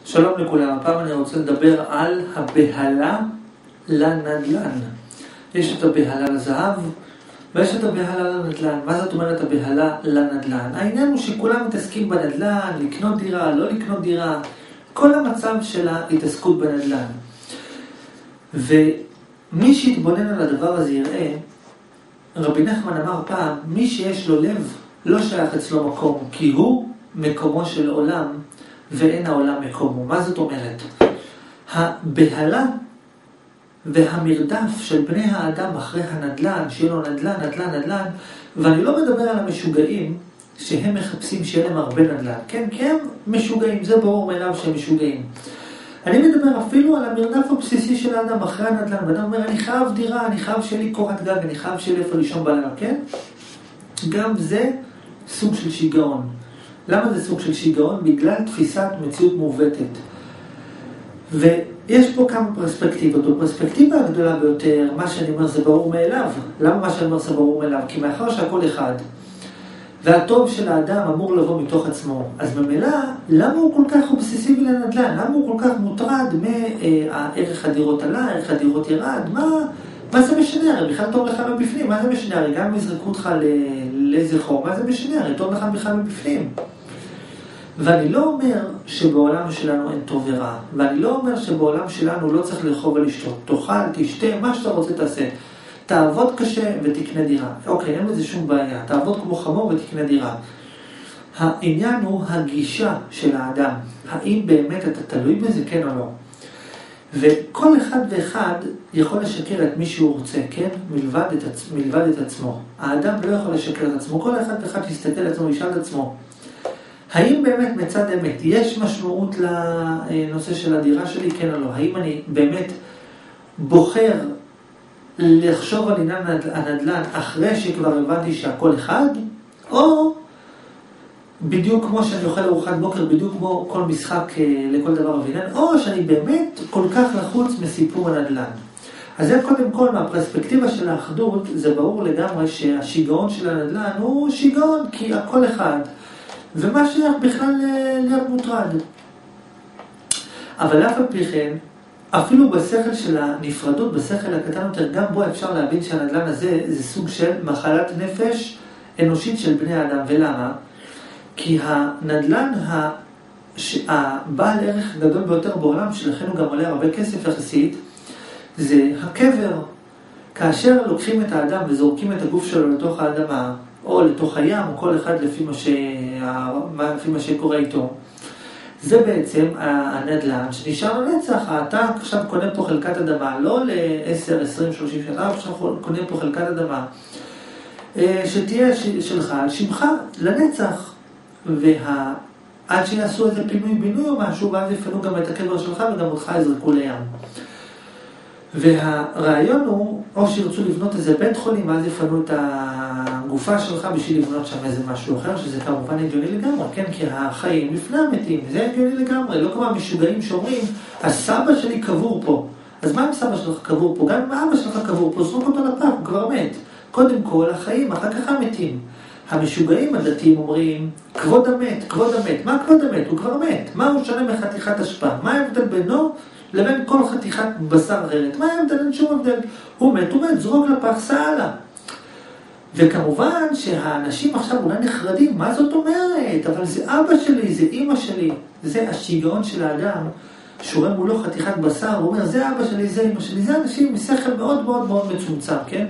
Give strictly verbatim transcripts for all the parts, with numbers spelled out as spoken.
שלום לכולם, הפעם אני רוצה לדבר על הבהלה לנדל"ן. יש את הבהלה לזהב ויש את הבהלה לנדל"ן. מה זאת אומרת הבהלה לנדל"ן? העניין הוא שכולם מתעסקים בנדל"ן, לקנות דירה, לא לקנות דירה, כל המצב של ההתעסקות בנדל"ן. ומי שיתבונן על הדבר הזה יראה, רבי נחמן אמר פעם, מי שיש לו לב לא שייך אצלו מקום, כי הוא מקומו של עולם ואין העולם מקומו. מה זאת אומרת? הבהלה והמרדף של בני האדם אחרי הנדל"ן, שיהיה לו נדל"ן, נדל"ן, נדל"ן, ואני לא מדבר על המשוגעים שהם מחפשים שיהיה להם הרבה נדל"ן. כן, כי הם משוגעים, זה ברור מאליו שהם משוגעים. אני מדבר אפילו על המרדף הבסיסי של האדם אחרי הנדל"ן, ואדם אומר, אני חייב דירה, אני חייב שיהיה לי קורת גג, אני חייב שיהיה לי איפה לישון בלילה, כן? גם זה סוג של שיגעון. למה זה סוג של שיגעון? בגלל תפיסת מציאות מעוותת. ויש פה כמה פרספקטיבות. הפרספקטיבה הגדולה ביותר, מה שאני אומר זה ברור מאליו. למה מה שאני אומר זה ברור מאליו? כי מאחר שהכל אחד, והטוב של האדם אמור לבוא מתוך עצמו. אז במילא, למה הוא כל כך אובססיבי לנדל"ן? למה הוא כל כך מוטרד מערך הדירות עלה, ערך הדירות ירד? מה, מה זה משנה? הרי בכלל טוב לך מבפנים. מה זה משנה? הרי גם אם יזרקו אותך לאיזה חור, מה זה משנה? הרי טוב לך בכלל מבפנים. ואני לא אומר שבעולם שלנו אין טוב ורע, ואני לא אומר שבעולם שלנו לא צריך לרחוב ולשתות. תאכל, תשתה, מה שאתה רוצה תעשה. תעבוד קשה ותקנה דירה. אוקיי, אין לזה שום בעיה. תעבוד כמו חמור ותקנה דירה. העניין הוא הגישה של האדם. האם באמת אתה תלוי בזה, כן או לא? וכל אחד ואחד יכול לשקר את מי שהוא רוצה, כן? מלבד את, עצ... מלבד את עצמו. האדם לא יכול לשקר את עצמו. כל אחד ואחד שיסתכל על עצמו, ישאל את עצמו. האם באמת מצד אמת יש משמעות לנושא של הדירה שלי, כן או לא? האם אני באמת בוחר לחשוב על עניין הנדל"ן אחרי שכבר הבנתי שהכל אחד? או בדיוק כמו שאני אוכל ארוחת בוקר, בדיוק כמו כל משחק לכל דבר ובעניין, או שאני באמת כל כך לחוץ מסיפור הנדל"ן. אז זה קודם כל מהפרספקטיבה של האחדות, זה ברור לגמרי שהשיגעון של הנדל"ן הוא שיגעון כי הכל אחד. ומה שייך בכלל להיות מוטרד. אבל אף על פי כן, אפילו בשכל של הנפרדות, בשכל הקטן יותר, גם בו אפשר להבין שהנדל"ן הזה זה סוג של מחלת נפש אנושית של בני האדם. ולמה? כי הנדל"ן הבעל ערך גדול ביותר בעולם, שלכן הוא גם עולה הרבה כסף יחסית, זה הקבר. כאשר לוקחים את האדם וזורקים את הגוף שלו לתוך האדמה, או לתוך הים, או כל אחד לפי מה, ש... לפי מה שקורה איתו. זה בעצם הנדל"ן שנשאר לנצח. אתה עכשיו קונה פה חלקת אדמה, לא ל-עשר, עשרים, שלושים שנה, עכשיו קונה פה חלקת אדמה, שתהיה שלך, שמך לנצח. ועד שיעשו איזה פינוי-בינוי או משהו, ואז יפנו גם את הקבר שלך וגם אותך יזרקו לים. והרעיון הוא, או שירצו לבנות איזה בית חולים, ואז יפנו את הגופה שלך בשביל לבנות שם איזה משהו אחר, שזה כמובן הגיוני לגמרי, כן? כי החיים לפני המתים, זה הגיוני לגמרי, לא כמו המשוגעים שאומרים, הסבא שלי קבור פה. אז מה אם סבא שלך קבור פה? גם אם האבא שלך קבור פה, זרוק אותו לפח, הוא כבר מת. קודם כל החיים, אחר כך המתים. המשוגעים הדתיים אומרים, כבוד המת, כבוד המת. מה כבוד המת? הוא כבר מת. מה הוא שונה מחתיכת השפעה? מה ההבדל בינו לבין כל חתיכת בשר אחרת? מה ההבדל? אין שום הבדל. הוא מת, הוא מת, זרוק לפח, סעלה. וכמובן שהאנשים עכשיו אולי נחרדים, מה זאת אומרת? אבל זה אבא שלי, זה אמא שלי. זה השיגעון של האדם, שרואה מולו חתיכת בשר, הוא אומר, זה אבא שלי, זה אמא שלי. זה אנשים משכל מאוד מאוד מאוד מצומצם, כן?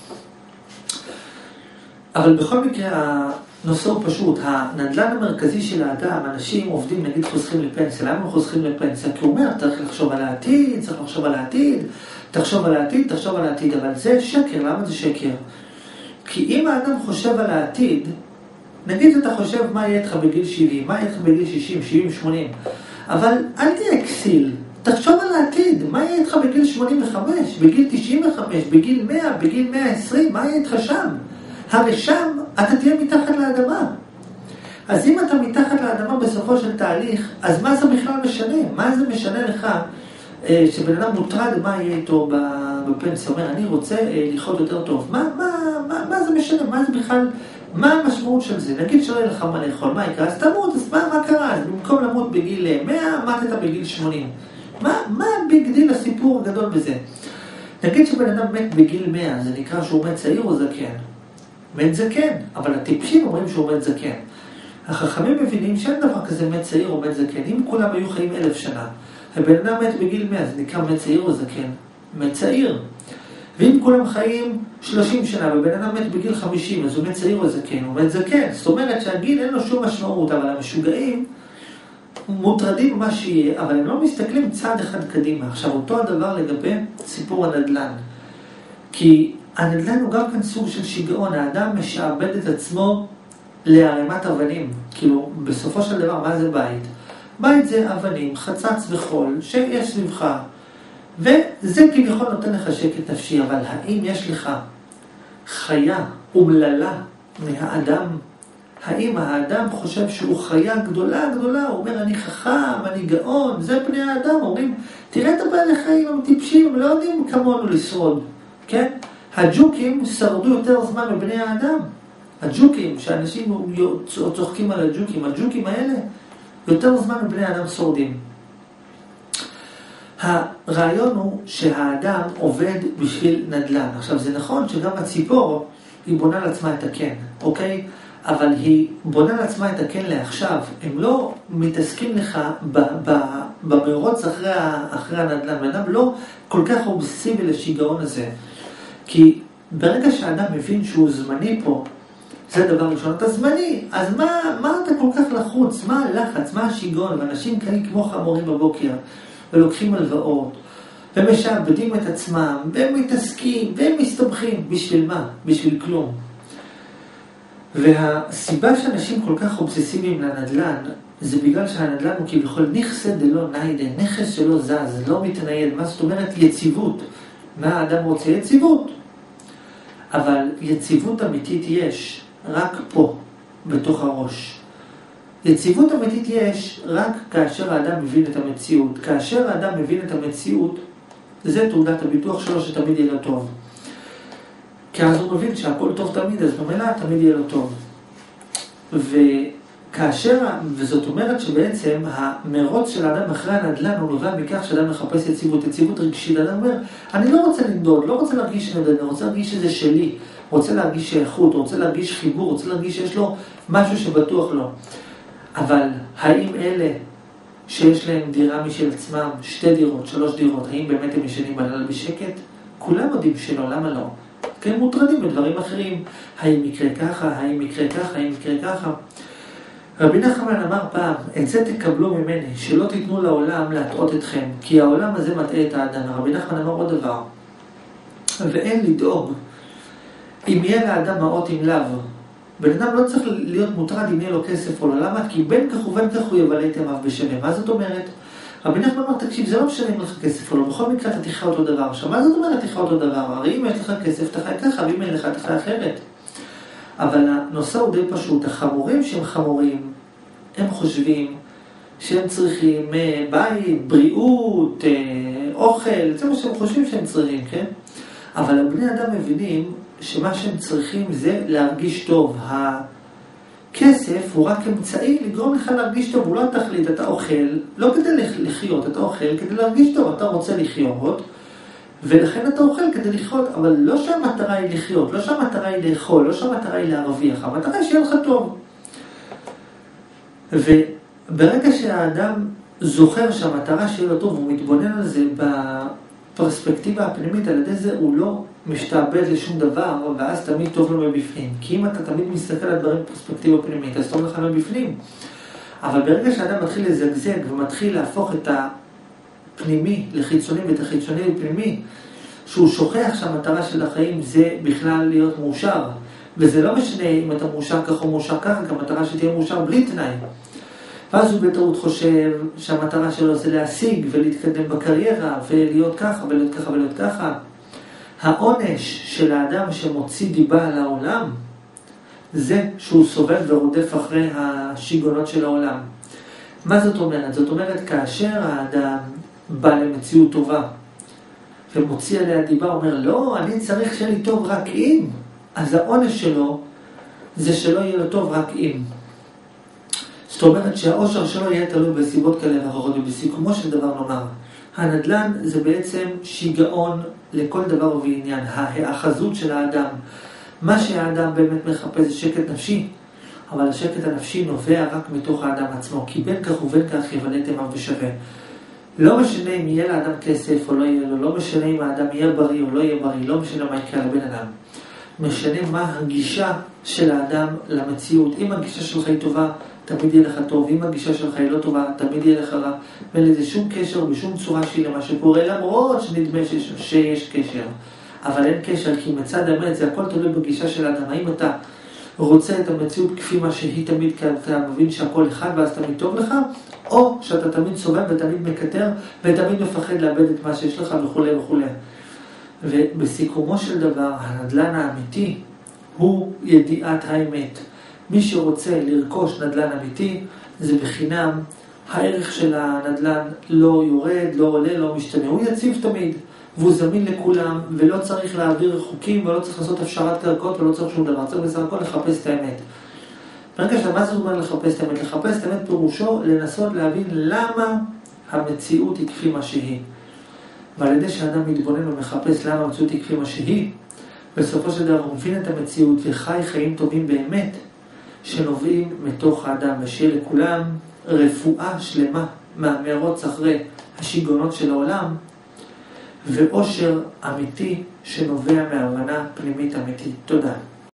אבל בכל מקרה, הנושא הוא פשוט. הנדל"ן המרכזי של האדם, אנשים עובדים, נגיד חוסכים לפנסיה. למה הם חוסכים לפנסיה? כי הוא אומר, צריך לחשוב על העתיד, צריך לחשוב על העתיד, תחשוב על העתיד, תחשוב על העתיד. אבל זה שקר. למה זה שקר? כי אם האדם חושב על העתיד, נגיד אתה חושב מה יהיה איתך בגיל שבעים, מה יהיה איתך בגיל שישים, שבעים, שמונים, אבל אל תהיה כסיל. תחשוב על העתיד, מה יהיה איתך בגיל שמונים וחמש, בגיל תשעים וחמש, בגיל מאה, בגיל מאה ועשרים, מה יהיה איתך שם? הרי שם אתה תהיה מתחת לאדמה. אז אם אתה מתחת לאדמה בסופו של תהליך, אז מה זה בכלל משנה? מה זה משנה לך שבן אדם מוטרד מה יהיה איתו בפנסיה? אומר, אני רוצה לחיות יותר טוב. מה, מה, מה, מה זה משנה? מה זה בכלל מה המשמעות של זה? נגיד שלא יהיה לך מה לאכול, מה יקרה? אז תמות, אז מה, מה קרה? אז במקום למות בגיל מאה, מתת בגיל שמונים. מה, מה ביג דיל הסיפור הגדול בזה? נגיד שבן אדם מת בגיל מאה, זה נקרא שהוא מת צעיר או זקן? מת זקן, אבל הטיפשים אומרים שהוא מת זקן. החכמים מבינים שאין דבר כזה מת צעיר או מת זקן. אם כולם היו חיים אלף שנה, הבן אדם מת בגיל מאה, זה נקרא מת צעיר או זקן? מת צעיר. ואם כולם חיים שלושים שנה, ובן אדם מת בגיל חמישים, אז הוא מת צעיר או זקן? הוא מת זקן. זאת אומרת שהגיל אין לו שום משמעות, אבל המשוגעים מוטרדים מה שיהיה, אבל הם לא מסתכלים צעד אחד קדימה. עכשיו, אותו הדבר לגבי סיפור הנדל"ן. כי הנדל"ן הוא גם כאן סוג של שיגעון, האדם משעבד את עצמו להרמת אבנים. כאילו, בסופו של דבר, מה זה בית? בית זה אבנים, חצץ וחול, שיש סביבך. וזה כביכול נותן לך שקט נפשי, אבל האם יש לך חיה אומללה מהאדם? האם האדם חושב שהוא חיה גדולה גדולה? הוא אומר, אני חכם, אני גאון, זה פני האדם. אומרים, תראה את הבעלי חיים, הם טיפשים, הם לא יודעים כמונו לשרוד. כן? הג'וקים שרדו יותר זמן מבני האדם. הג'וקים, שאנשים צוחקים על הג'וקים, הג'וקים האלה יותר זמן מבני האדם שורדים. הרעיון הוא שהאדם עובד בשביל נדל"ן. עכשיו, זה נכון שגם הציפור היא בונה לעצמה את הקן, אוקיי? אבל היא בונה לעצמה את הקן לעכשיו. הם לא מתעסקים לך במרוץ אחרי, אחרי הנדל"ן. האדם לא כל כך אובססיבי לשיגעון הזה. כי ברגע שהאדם מבין שהוא זמני פה, זה דבר ראשון, אתה זמני, אז מה, מה אתה כל כך לחוץ? מה הלחץ? מה השיגעון? ואנשים כאלה כמו חמורים בבוקר, ולוקחים הלוואות, ומשעבדים את עצמם, והם מתעסקים, והם מסתבכים. בשביל מה? בשביל כלום. והסיבה שאנשים כל כך אובססיביים לנדל"ן, זה בגלל שהנדל"ן הוא כביכול נכסה דלא ניידה, נכס שלא זז, לא מתנייד. מה זאת אומרת? יציבות. מה האדם רוצה? יציבות. אבל יציבות אמיתית יש רק פה, בתוך הראש. יציבות אמיתית יש רק כאשר האדם מבין את המציאות. כאשר האדם מבין את המציאות, זה תעודת הביטוח שלו שתמיד יהיה לו טוב. כי אז הוא מבין שהכל טוב תמיד, אז במילא תמיד יהיה לו טוב. וכאשר, וזאת אומרת שבעצם המרוץ של האדם אחרי הנדל"ן הוא נובע מכך שאדם מחפש יציבות, יציבות רגשית. האדם אומר, אני לא רוצה לנדוד, לא רוצה להרגיש נדד, אני רוצה להרגיש שזה שלי, רוצה להרגיש שייכות, רוצה להרגיש חיבור, רוצה להרגיש שיש לו משהו שבטוח לו. אבל האם אלה שיש להם דירה משל עצמם, שתי דירות, שלוש דירות, האם באמת הם ישנים בלילה בשקט? כולם יודעים שלא, למה לא? כי הם מוטרדים בדברים אחרים. האם יקרה ככה, האם יקרה ככה, האם יקרה ככה. רבי נחמן אמר פעם, את זה תקבלו ממני, שלא תיתנו לעולם להטעות אתכם, כי העולם הזה מטעה את האדם. רבי נחמן אמר עוד דבר, ואין לדאוג אם יהיה לאדם מעות עם לאו. בן אדם לא צריך להיות מוטרד אם יהיה לו כסף או לא. למה? כי בין כך ובין כך הוא יבלה את ימיו בשלם. מה זאת אומרת? רבי נחמן אמר, תקשיב, זה לא משנה אם לך כסף או לא, בכל מקרה אתה תחיה אותו דבר. עכשיו, מה זאת אומרת תחיה אותו דבר? הרי אם יש לך כסף, אתה חי ככה, ואם אין לך, אתה חי אחרת. אבל הנושא הוא די פשוט. החמורים שהם חמורים, הם חושבים שהם צריכים בית, בריאות, אוכל, זה מה שהם חושבים שהם צריכים, כן? אבל הבני אדם מבינים שמה שהם צריכים זה להרגיש טוב. הכסף הוא רק אמצעי לגרום לך להרגיש טוב, הוא לא התכלית. אתה אוכל, לא כדי לחיות, אתה אוכל כדי להרגיש טוב, אתה רוצה לחיות, ולכן אתה אוכל כדי לחיות, אבל לא שהמטרה היא לחיות, לא שהמטרה היא לאכול, לא שהמטרה היא להרוויח, המטרה היא שיהיה לך טוב. וברגע שהאדם זוכר שהמטרה שיהיה לו טוב, הוא מתבונן על זה בפרספקטיבה הפנימית, על ידי זה הוא לא משתעבד לשום דבר, ואז תמיד טוב לו מבפנים. כי אם אתה תמיד מסתכל על דברים בפרספקטיבה פנימית, אז טוב לך מבפנים. אבל ברגע שהאדם מתחיל לזגזג ומתחיל להפוך את הפנימי לחיצוני ואת החיצוני לפנימי, שהוא שוכח שהמטרה של החיים זה בכלל להיות מאושר. וזה לא משנה אם אתה מאושר כך או מאושר ככה, כי המטרה שתהיה מאושר בלי תנאי. ואז הוא בטעות חושב שהמטרה שלו זה להשיג ולהתקדם בקריירה ולהיות ככה ולהיות ככה ולהיות ככה. העונש של האדם שמוציא דיבה על העולם זה שהוא סובל ורודף אחרי השיגונות של העולם. מה זאת אומרת? זאת אומרת, כאשר האדם בא למציאות טובה ומוציא עליה דיבה, אומר, לא, אני צריך שיהיה לי טוב רק אם, אז העונש שלו זה שלא יהיה לו טוב רק אם. זאת אומרת שהאושר שלו יהיה תלוי בסיבות כאלה ואחרות, ובסיכומו של דבר נאמר, הנדל"ן זה בעצם שיגעון לכל דבר ועניין, ההאחזות של האדם. מה שהאדם באמת מחפש זה שקט נפשי, אבל השקט הנפשי נובע רק מתוך האדם עצמו, כי בין כך ובין כך יבנתם עם ושווה. לא משנה אם יהיה לאדם כסף או לא יהיה לו, לא משנה אם האדם יהיה בריא או לא יהיה בריא, לא משנה מה יקרה לבן אדם. משנה מה הגישה של האדם למציאות. אם הגישה שלך היא טובה, תמיד יהיה לך טוב. אם הגישה שלך היא לא טובה, תמיד יהיה לך רע. ואין לזה שום קשר בשום צורה שהיא למה שקורה, למרות שנדמה שיש, שיש קשר. אבל אין קשר, כי מצד האמת זה הכל תלוי בגישה של האדם. האם אתה רוצה את המציאות כפי מה שהיא תמיד, כי אתה מבין שהכל אחד ואז תמיד טוב לך, או שאתה תמיד סובב ותמיד מקטר ותמיד מפחד לאבד את מה שיש לך וכו' וכו'. ובסיכומו של דבר, הנדל"ן האמיתי הוא ידיעת האמת. מי שרוצה לרכוש נדל"ן אמיתי, זה בחינם. הערך של הנדל"ן לא יורד, לא עולה, לא משתנה. הוא יציב תמיד, והוא זמין לכולם, ולא צריך להעביר חוקים, ולא צריך לעשות הפשרת קרקעות, ולא צריך שום דבר. צריך בסך הכל לחפש את האמת. ברגע שמה זה אומר לחפש את האמת? לחפש את האמת פירושו לנסות להבין למה המציאות היא כפי מה שהיא. ועל ידי שאדם מתבונן ומחפש למה המציאות היא כפי מה שהיא, בסופו של דבר הוא מבין את המציאות וחי חיים טובים באמת, שנובעים מתוך האדם, ושיהיה לכולם רפואה שלמה מהמרוץ אחרי השיגעונות של העולם, ואושר אמיתי שנובע מהבנה פנימית אמיתית. תודה.